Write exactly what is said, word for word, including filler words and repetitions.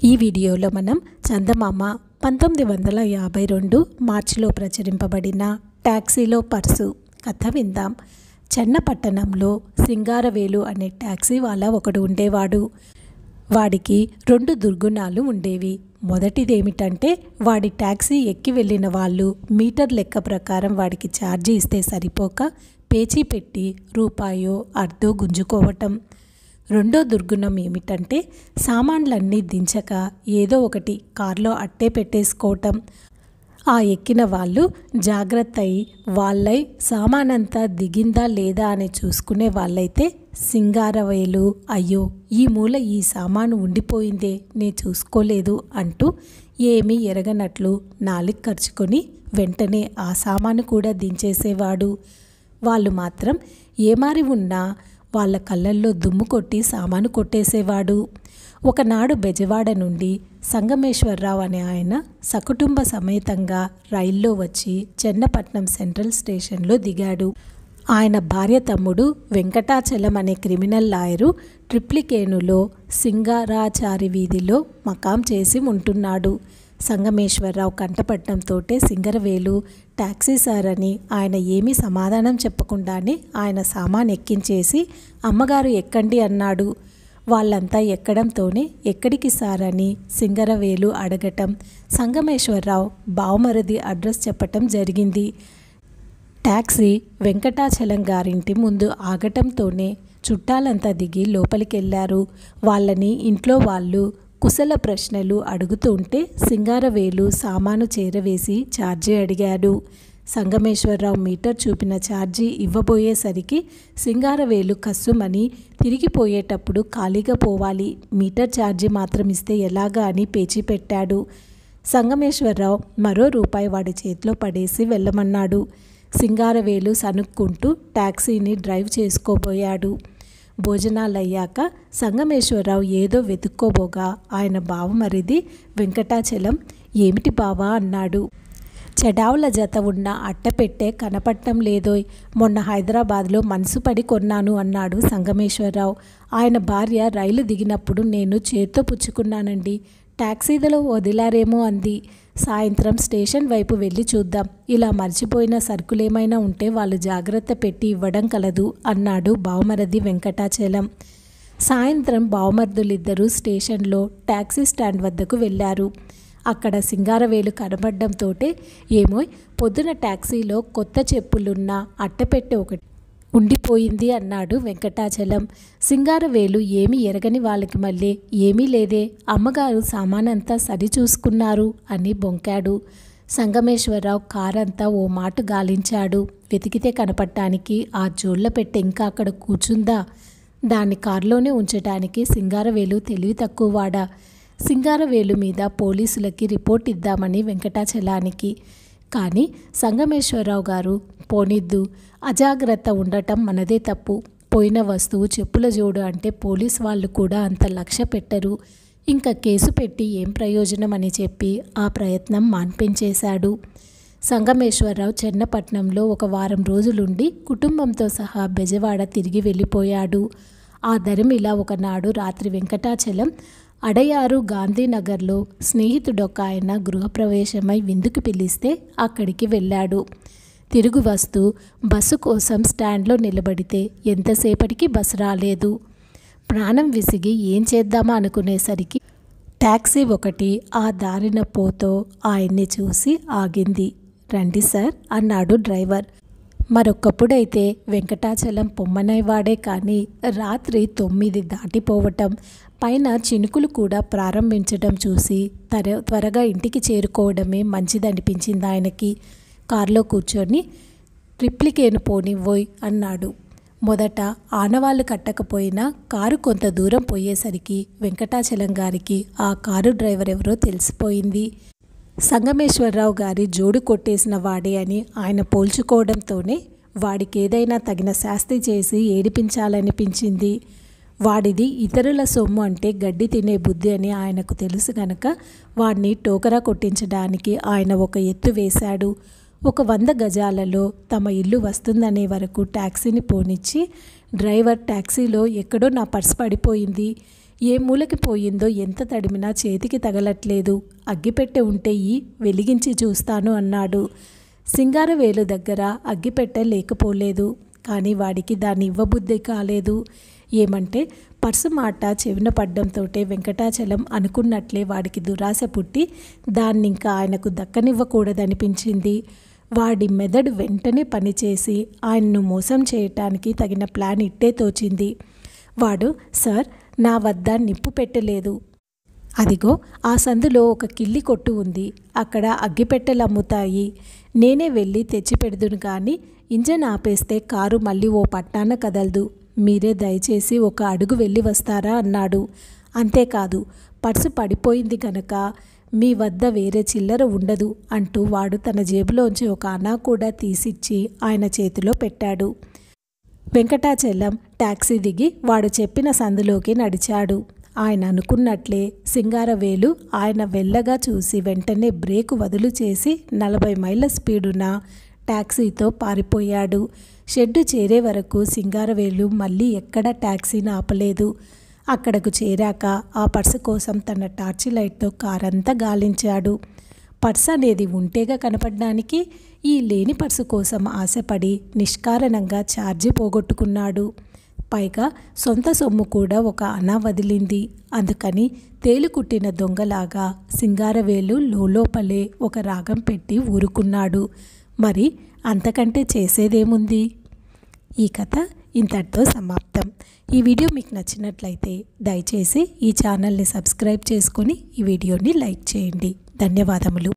ఈ వీడియోలో మనం చందమామ పంతొమ్మిది వందల యాభై రెండు మార్చిలో ప్రచురింపబడిన టాక్సీలో పర్సు కథ విందాం. చెన్నపట్టణంలో సింగారవేలు అనే టాక్సీ వాళ్ళ ఒకడు ఉండేవాడు. వాడికి రెండు దుర్గుణాలు ఉండేవి. మొదటిదేమిటంటే వాడి టాక్సీ ఎక్కి వెళ్ళిన వాళ్ళు మీటర్ లెక్క ప్రకారం వాడికి ఛార్జీ ఇస్తే సరిపోక పేచీ పెట్టి రూపాయో అర్ధో గుంజుకోవటం. రెండో దుర్గుణం ఏమిటంటే సామాన్లన్నీ దించక ఏదో ఒకటి కారులో అట్టే పెట్టేసుకోవటం. ఆ ఎక్కిన వాళ్ళు జాగ్రత్త అయి వాళ్ళై సామానంతా దిగిందా లేదా అని చూసుకునే వాళ్ళైతే సింగారవేలు అయ్యో ఈ మూల ఈ సామాను ఉండిపోయిందే నే చూసుకోలేదు అంటూ ఏమీ ఎరగనట్లు నాలుగు ఖర్చుకొని వెంటనే ఆ సామాను కూడా దించేసేవాడు. వాళ్ళు మాత్రం ఏమారి ఉన్నా వాళ్ళ కళ్ళల్లో దుమ్ము కొట్టి సామాను కొట్టేసేవాడు. ఒకనాడు బెజవాడ నుండి సంగమేశ్వరరావు అనే ఆయన సకుటుంబ సమేతంగా రైల్లో వచ్చి చెన్నపట్నం సెంట్రల్ స్టేషన్లో దిగాడు. ఆయన భార్య తమ్ముడు వెంకటాచలం అనే క్రిమినల్ లాయరు ట్రిప్లికేనులో సింగారాచారి వీధిలో మకాం చేసి ఉంటున్నాడు. సంగమేశ్వరరావు కంటపట్టడంతోటే సింగరవేలు టాక్సీ సార్ అని ఆయన ఏమీ సమాధానం చెప్పకుండానే ఆయన సామాన్ ఎక్కించేసి అమ్మగారు ఎక్కండి అన్నాడు. వాళ్ళంతా ఎక్కడంతోనే ఎక్కడికి సార్ అని సింగరవేలు అడగటం, సంగమేశ్వరరావు బావమరిది అడ్రస్ చెప్పటం జరిగింది. టాక్సీ వెంకటాచలం గారింటి ముందు ఆగటంతోనే చుట్టాలంతా దిగి లోపలికెళ్లారు. వాళ్ళని ఇంట్లో వాళ్ళు కుశల ప్రశ్నలు అడుగుతూ ఉంటే సింగారవేలు సామాను చేరవేసి ఛార్జీ అడిగాడు. సంగమేశ్వరరావు మీటర్ చూపిన ఛార్జీ ఇవ్వబోయేసరికి సింగారవేలు కస్సుమని తిరిగిపోయేటప్పుడు ఖాళీగా పోవాలి, మీటర్ ఛార్జీ మాత్రం ఇస్తే ఎలాగా అని పేచీ పెట్టాడు. సంగమేశ్వరరావు మరో రూపాయి వాడి చేతిలో పడేసి వెళ్ళమన్నాడు. సింగారవేలు సనుక్కుంటూ టాక్సీని డ్రైవ్ చేసుకోబోయాడు. భోజనాలయ్యాక సంగమేశ్వరరావు ఏదో వెతుక్కోబోగా ఆయన బావమరిది వెంకటాచలం ఏమిటి బావా అన్నాడు. చెడావుల జత ఉన్న అట్టపెట్టే కనపట్టం లేదోయ్, మొన్న హైదరాబాద్లో మనసు పడి కొన్నాను అన్నాడు సంగమేశ్వరరావు. ఆయన భార్య రైలు దిగినప్పుడు నేను చేత్తో పుచ్చుకున్నానండి, టాక్సీలో వదిలారేమో అంది. సాయంత్రం స్టేషన్ వైపు వెళ్ళి చూద్దాం, ఇలా మర్చిపోయిన సరుకులేమైనా ఉంటే వాళ్ళు జాగ్రత్త పెట్టి ఇవ్వడం కలదు అన్నాడు బావమరిది వెంకటాచలం. సాయంత్రం బావమర్దులిద్దరూ స్టేషన్లో టాక్సీ స్టాండ్ వద్దకు వెళ్ళారు. అక్కడ సింగారవేలు కనబడ్డంతోటే ఏమో పొద్దున టాక్సీలో కొత్త చెప్పులున్న అట్టపెట్టె ఒకటి ఉండిపోయింది అన్నాడు వెంకటాచలం. సింగారవేలు ఏమీ ఎరగని వాళ్ళకి మళ్ళీ ఏమీ లేదే, అమ్మగారు సామానంతా సరి చూసుకున్నారు అని బొంకాడు. సంగమేశ్వరరావు కారంతా ఓ మాట గాలించాడు. వెతికితే కనపడటానికి ఆ జోళ్ళ పెట్టె ఇంకా అక్కడ కూర్చుందా? దాన్ని కారులోనే ఉంచటానికి సింగారవేలు తెలివి తక్కువవాడా? సింగారవేలు మీద పోలీసులకి రిపోర్ట్ ఇద్దామని వెంకటాచలానికి. కానీ సంగమేశ్వరరావు గారు పోనిద్దు, అజాగ్రత్త ఉండటం మనదే తప్పు, పోయిన వస్తువు చెప్పుల జోడు అంటే పోలీస్ వాళ్ళు కూడా అంత లక్ష్య పెట్టరు, ఇంకా కేసు పెట్టి ఏం ప్రయోజనం అని చెప్పి ఆ ప్రయత్నం మాన్పించేశాడు. సంగమేశ్వరరావు చెన్నపట్నంలో ఒక వారం రోజులుండి కుటుంబంతో సహా బెజవాడ తిరిగి వెళ్ళిపోయాడు. ఆ దరిమిలా ఒకనాడు రాత్రి వెంకటాచలం అడయారు గాంధీనగర్లో స్నేహితుడొక ఆయన గృహప్రవేశమై విందుకు పిలిస్తే అక్కడికి వెళ్ళాడు. తిరుగు వస్తూ బస్సు కోసం స్టాండ్లో నిలబడితే ఎంతసేపటికి బస్సు రాలేదు. ప్రాణం విసిగి ఏం చేద్దామా అనుకునేసరికి టాక్సీ ఒకటి ఆ దారిన పోతో ఆయన్ని చూసి ఆగింది. రండి సార్ అన్నాడు డ్రైవర్. మరొకప్పుడైతే వెంకటాచలం పొమ్మనేవాడే కానీ రాత్రి తొమ్మిది దాటిపోవటం, పైన చినుకులు కూడా ప్రారంభించడం చూసి తర త్వరగా ఇంటికి చేరుకోవడమే మంచిదనిపించింది ఆయనకి. కారులో కూర్చొని ట్రిప్లికేను పోనివ్వోయ్ అన్నాడు. మొదట ఆనవాళ్ళు కట్టకపోయినా కారు కొంత దూరం పోయేసరికి వెంకటాచలం గారికి ఆ కారు డ్రైవర్ ఎవరో తెలిసిపోయింది. సంగమేశ్వరరావు గారి జోడు కొట్టేసిన వాడే అని ఆయన పోల్చుకోవడంతోనే వాడికి ఏదైనా తగిన శాస్తి చేసి ఏడిపించాలనిపించింది. వాడిది ఇతరుల సొమ్ము అంటే గడ్డి తినే బుద్ధి అని ఆయనకు తెలుసు గనక వాడిని టోకరా కొట్టించడానికి ఆయన ఒక ఎత్తు వేశాడు. ఒక వంద గజాలలో తమ ఇల్లు వస్తుందనే వరకు టాక్సీని పోనిచ్చి డ్రైవర్ టాక్సీలో ఎక్కడో నా పర్స్ పడిపోయింది, ఏ మూలకి పోయిందో ఎంత తడిమినా చేతికి తగలట్లేదు. అగ్గిపెట్టె ఉంటే ఈ వెలిగించి చూస్తాను అన్నాడు. సింగారవేలు దగ్గర అగ్గిపెట్టె లేకపోలేదు. కానీ వాడికి దాన్ని ఇవ్వబుద్ధి కాలేదు. ఏమంటే పర్సు మాట చెవిన పడ్డంతోటే వెంకటాచలం అనుకున్నట్లే వాడికి దురాశ పుట్టి దాన్నింకా ఆయనకు దక్కనివ్వకూడదనిపించింది. వాడి మెదడు వెంటనే పనిచేసి ఆయన్ను మోసం చేయటానికి తగిన ప్లాన్ ఇట్టే తోచింది. వాడు, సార్, నా వద్ద నిప్పు పెట్టలేదు. అదిగో ఆ సందులో ఒక కిల్లి కొట్టు ఉంది. అక్కడ అగ్గిపెట్టెలు అమ్ముతాయి. నేనే వెళ్ళి తెచ్చిపెడుదును కానీ ఇంజన్ ఆపేస్తే కారు మళ్ళీ ఓ పట్టాన కదలదు. మీరే దయచేసి ఒక అడుగు వెళ్ళి వస్తారా అన్నాడు. అంతేకాదు, పర్సు పడిపోయింది గనక మీ వద్ద వేరే చిల్లర ఉండదు అంటూ వాడు తన జేబులోంచి ఒక అనా కూడా తీసిచ్చి ఆయన చేతిలో పెట్టాడు. వెంకటాచలం టాక్సీ దిగి వాడు చెప్పిన సందులోకి నడిచాడు. ఆయన అనుకున్నట్లే సింగారవేలు ఆయన వెళ్ళగా చూసి వెంటనే బ్రేకు వదులు చేసి నలభై మైళ్ళ స్పీడున టాక్సీతో పారిపోయాడు. షెడ్డు చేరే వరకు సింగారవేలు మళ్ళీ ఎక్కడా టాక్సీని ఆపలేదు. అక్కడకు చేరాక ఆ పర్సు కోసం తన టార్చి లైట్తో కారంతా గాలించాడు. పర్సు అనేది ఉంటేగా కనపడడానికి ఈ లేని పర్సు కోసం ఆశపడి నిష్కారణంగా ఛార్జీ పోగొట్టుకున్నాడు. పైగా సొంత సొమ్ము కూడా ఒక అనా వదిలింది. అందుకని తేలుకుట్టిన దొంగలాగా సింగారవేలు లోపలే ఒక రాగం పెట్టి ఊరుకున్నాడు. మరి అంతకంటే చేసేదేముంది? ఈ కథ ఇంతటితో సమాప్తం. ఈ వీడియో మీకు నచ్చినట్లయితే దయచేసి ఈ ఛానల్ని సబ్స్క్రైబ్ చేసుకొని ఈ వీడియోని లైక్ చేయండి. ధన్యవాదములు.